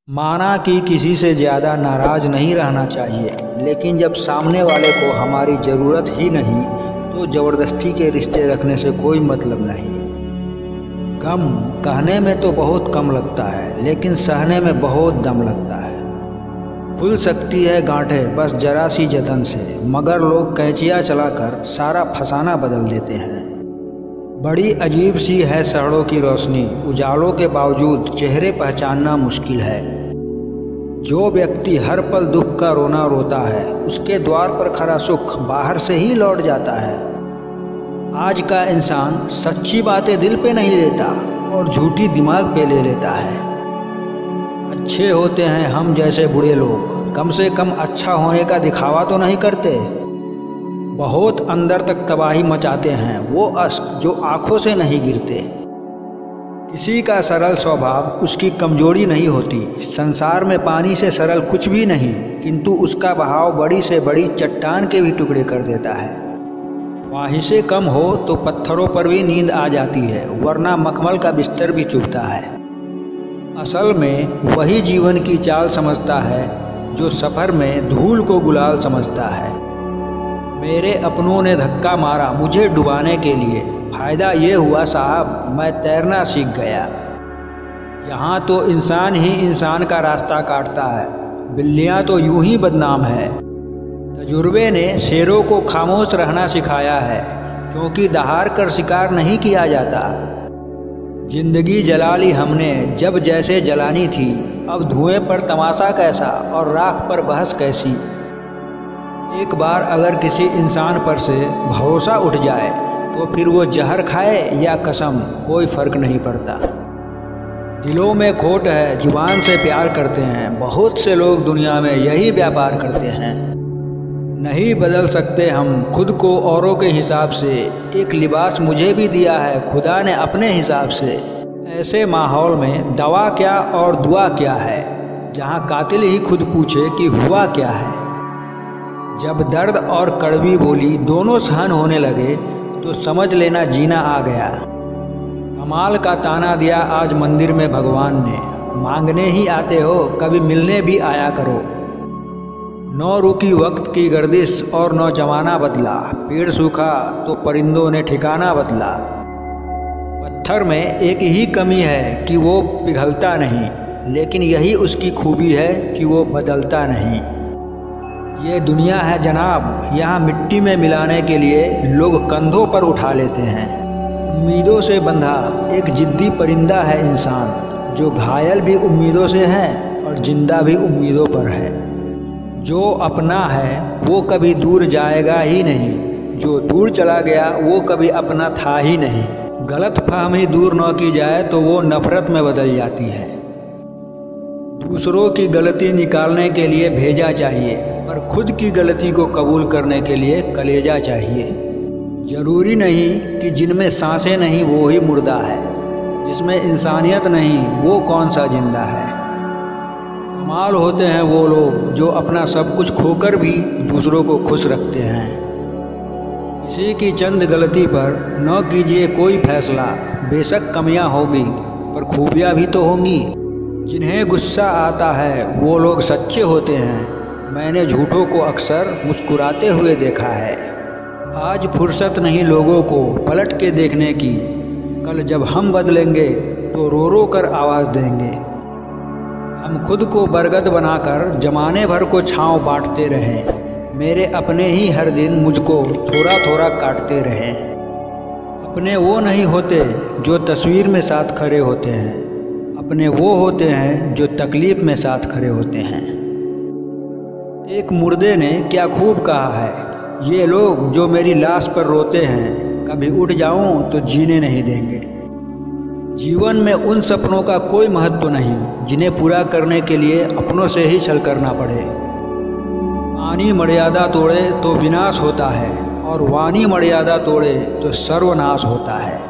माना कि किसी से ज़्यादा नाराज़ नहीं रहना चाहिए, लेकिन जब सामने वाले को हमारी ज़रूरत ही नहीं तो ज़बरदस्ती के रिश्ते रखने से कोई मतलब नहीं। गम कहने में तो बहुत कम लगता है, लेकिन सहने में बहुत दम लगता है। खुल सकती है गांठें बस जरा सी जतन से, मगर लोग कैंचियाँ चलाकर सारा फसाना बदल देते हैं। बड़ी अजीब सी है शहरों की रोशनी, उजालों के बावजूद चेहरे पहचानना मुश्किल है। जो व्यक्ति हर पल दुख का रोना रोता है, उसके द्वार पर खड़ा सुख बाहर से ही लौट जाता है। आज का इंसान सच्ची बातें दिल पे नहीं लेता और झूठी दिमाग पे ले लेता है। अच्छे होते हैं हम जैसे बुरे लोग, कम से कम अच्छा होने का दिखावा तो नहीं करते। बहुत अंदर तक तबाही मचाते हैं वो अश्क जो आंखों से नहीं गिरते। किसी का सरल स्वभाव उसकी कमजोरी नहीं होती। संसार में पानी से सरल कुछ भी नहीं, किंतु उसका बहाव बड़ी से बड़ी चट्टान के भी टुकड़े कर देता है। ख्वाहिशें कम हो तो पत्थरों पर भी नींद आ जाती है, वरना मखमल का बिस्तर भी चुभता है। असल में वही जीवन की चाल समझता है जो सफ़र में धूल को गुलाल समझता है। मेरे अपनों ने धक्का मारा मुझे डुबाने के लिए, फ़ायदा ये हुआ साहब मैं तैरना सीख गया। यहाँ तो इंसान ही इंसान का रास्ता काटता है, बिल्लियाँ तो यूं ही बदनाम है। तजुर्बे ने शेरों को खामोश रहना सिखाया है, क्योंकि दहाड़ कर शिकार नहीं किया जाता। जिंदगी जला ली हमने जब जैसे जलानी थी, अब धुएं पर तमाशा कैसा और राख पर बहस कैसी। एक बार अगर किसी इंसान पर से भरोसा उठ जाए तो फिर वो जहर खाए या कसम कोई फ़र्क नहीं पड़ता। दिलों में खोट है, जुबान से प्यार करते हैं, बहुत से लोग दुनिया में यही व्यापार करते हैं। नहीं बदल सकते हम खुद को औरों के हिसाब से, एक लिबास मुझे भी दिया है खुदा ने अपने हिसाब से। ऐसे माहौल में दवा क्या और दुआ क्या है, जहाँ कातिल ही खुद पूछे कि हुआ क्या है। जब दर्द और कड़वी बोली दोनों सहन होने लगे तो समझ लेना जीना आ गया। कमाल का ताना दिया आज मंदिर में भगवान ने, मांगने ही आते हो कभी मिलने भी आया करो। नौ रुकी वक्त की गर्दिश और नौ जमाना बदला, पेड़ सूखा तो परिंदों ने ठिकाना बदला। पत्थर में एक ही कमी है कि वो पिघलता नहीं, लेकिन यही उसकी खूबी है कि वो बदलता नहीं। ये दुनिया है जनाब, यहाँ मिट्टी में मिलाने के लिए लोग कंधों पर उठा लेते हैं। उम्मीदों से बंधा एक जिद्दी परिंदा है इंसान, जो घायल भी उम्मीदों से है और जिंदा भी उम्मीदों पर है। जो अपना है वो कभी दूर जाएगा ही नहीं, जो दूर चला गया वो कभी अपना था ही नहीं। गलतफहमी दूर न की जाए तो वो नफरत में बदल जाती है। दूसरों की गलती निकालने के लिए भेजा चाहिए, पर खुद की गलती को कबूल करने के लिए कलेजा चाहिए। जरूरी नहीं कि जिनमें सांसें नहीं वो ही मुर्दा है, जिसमें इंसानियत नहीं वो कौन सा जिंदा है। कमाल होते हैं वो लोग जो अपना सब कुछ खोकर भी दूसरों को खुश रखते हैं। किसी की चंद गलती पर न कीजिए कोई फैसला, बेशक कमियां होगी पर खूबियां भी तो होंगी। जिन्हें गुस्सा आता है वो लोग सच्चे होते हैं, मैंने झूठों को अक्सर मुस्कुराते हुए देखा है। आज फुर्सत नहीं लोगों को पलट के देखने की, कल जब हम बदलेंगे तो रो रो कर आवाज़ देंगे। हम खुद को बरगद बनाकर जमाने भर को छांव बांटते रहें, मेरे अपने ही हर दिन मुझको थोड़ा थोड़ा काटते रहें। अपने वो नहीं होते जो तस्वीर में साथ खड़े होते हैं, अपने वो होते हैं जो तकलीफ में साथ खड़े होते हैं। एक मुर्दे ने क्या खूब कहा है, ये लोग जो मेरी लाश पर रोते हैं, कभी उठ जाऊं तो जीने नहीं देंगे। जीवन में उन सपनों का कोई महत्व नहीं जिन्हें पूरा करने के लिए अपनों से ही छल करना पड़े। वाणी मर्यादा तोड़े तो विनाश होता है, और वाणी मर्यादा तोड़े तो सर्वनाश होता है।